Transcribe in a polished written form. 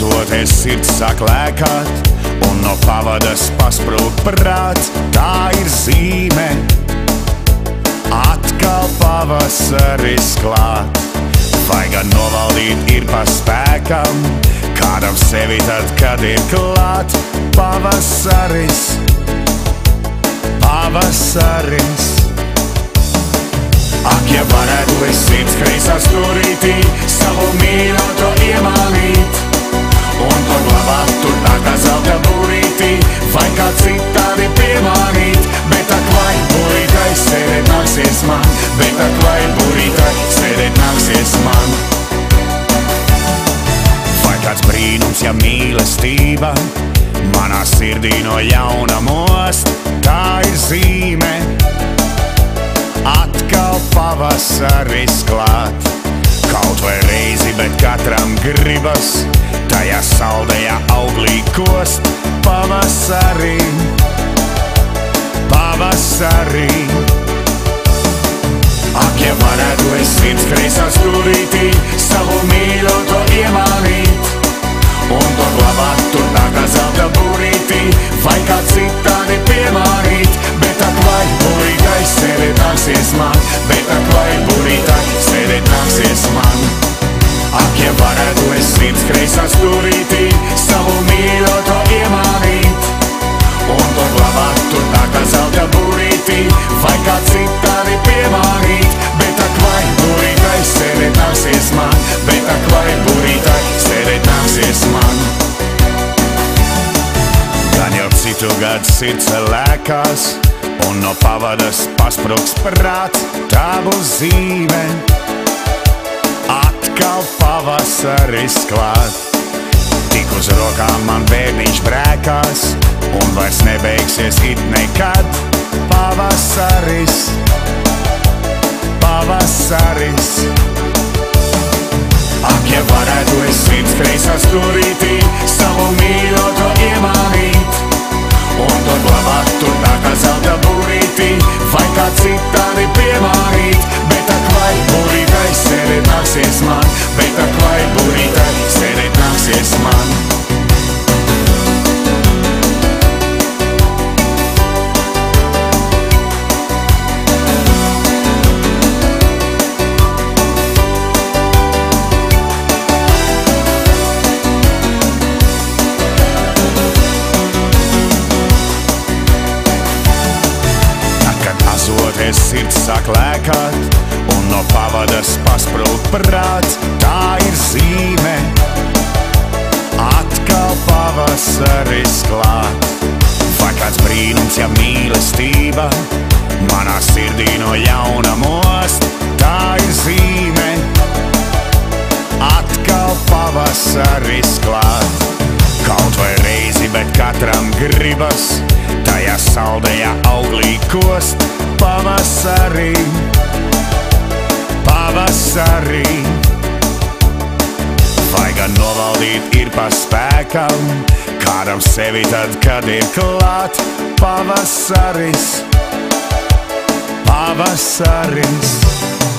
Azoties sirds sāk lēkāt, un no pavadas pasprūk prāts. Tā ir zīme, atkal pavasaris klāt. Vai gan novaldīt ir pa spēkam, kādam sevi tad, kad ir klāt. Pavasaris, pavasaris. Ak, ja varētu es sirds kreisā stūrītī savu mīļoto iemānīt, un to glabāt tur tā kā zelta būrītī, vai kā citādi piemānīt. Bet ak, vai būrītai sēdēt nāksies man, bet ak, vai būrītai sēdēt nāksies man. Vai kāds brīnums, ja mīlestība manā sirdī no jauna most. Tā ir zīme, atkal pavasaris klāt. Kaut vai reizi, bet katram gribas tajā saldajā auglī kost. Pavasarī, pavasarī. Ak, ja varētu es sirds kreisā stūrītī savu mīļoto iemānīt, un to glabāt tur tā kā zelta būrītī, vai kā citādi piemānīt. Bet ak, vai būrītai sēdēt nāksies man, bet ak, vai būrītai sēdēt nāksies man. Ak, ja varētu es sirds kreisā stūrītī savu mīļoto iemānīt, un to glabāt tur tā kā zelta būrītī, vai kā citādi piemānīt. Bet ak, vai būrītai sēdēt nāksies man, bet ak, vai būrītai sēdēt nāksies man. Gan jau citu gadu sirds lēkās, un no pavadas paspruks prāts. Tā būs zīme, atkal pavasaris klāt. Tik uz rokām man bērniņš brēkās, un vairs nebeigsies it nekad. Pavasaris, pavasaris. Ak, ja varētu es sirds kreisā stūrītī savu mīļoto iemānīt, un to glabāt tur tā kā zelta būrītī, vai kā citādi piemānīt. Bet ak, vai būrītai sēdēt nāksies man, bet ak, vai būrītai sēdēt nāksies man. Azoties sirds sāk lēkāt, un no pavadas pasprūk prāts. Tā ir zīme, atkal pavasaris klāt. Vai kāds brīnums, ja mīlestība manā sirdī no jauna most. Tā ir zīme, atkal pavasaris klāt. Kaut vai reizi, bet katram gribas tajā saldajā auglī kost. Pavasarī, pavasarī. Vai gan novaldīt ir pa spēkam, kādam sevi tad, kad ir klāt. Pavasaris, pavasaris.